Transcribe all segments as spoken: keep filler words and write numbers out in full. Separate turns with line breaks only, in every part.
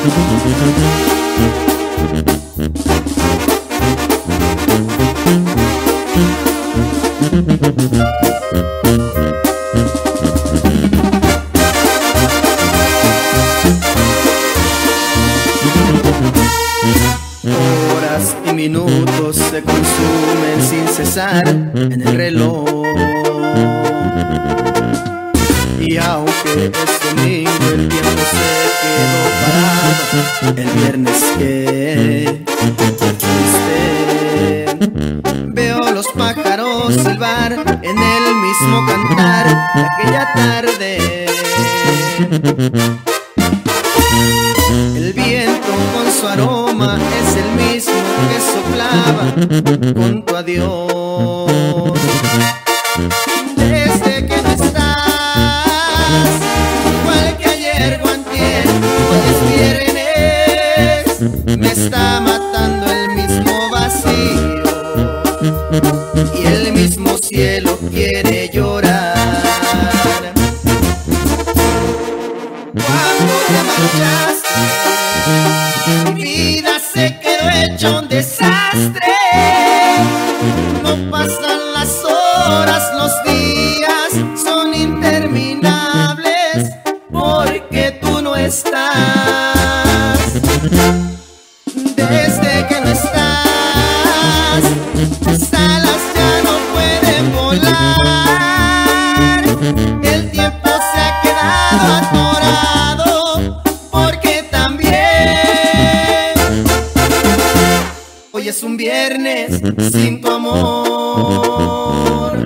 Horas y minutos se consumen sin cesar en el reloj. Y aunque es domingo, el tiempo se quedó parado. El viernes que fuiste, veo los pájaros silbar en el mismo cantar de aquella tarde. El viento con su aroma es el mismo que soplaba con tu adiós. Desde que no estás, igual que ayer o antier, hoy es viernes, me está matando el mismo vacío y el mismo cielo quiere llorar. Cuando te marchaste, mi vida se quedó hecha un desastre. No pasan las horas, los días son interminables, porque tú no estás. Desde que no estás, las alas ya no pueden volar. El tiempo se ha quedado atorado, porque también hoy es un viernes sin tu amor.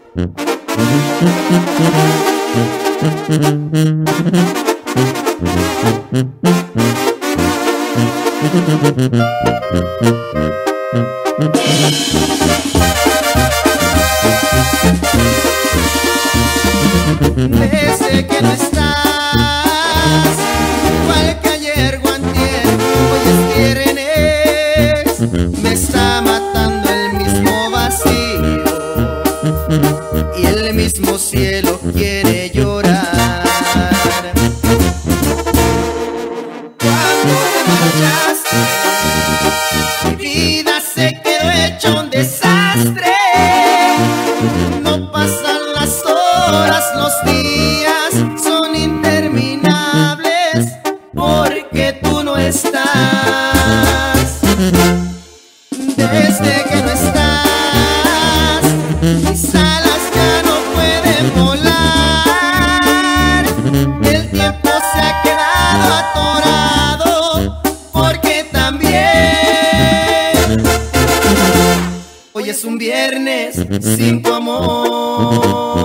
Desde que no estás, igual que ayer o antier, hoy es viernes, me está matando el mismo vacío y el mismo cielo quiere llorar. Cuando te marchaste, mi vida se quedó hecha un desastre. No pasan las horas, los días son interminables, porque tú no estás. Desde que no estás, mis alas ya no pueden volar. El tiempo se ha quedado atorado, porque también hoy es un viernes sin tu amor.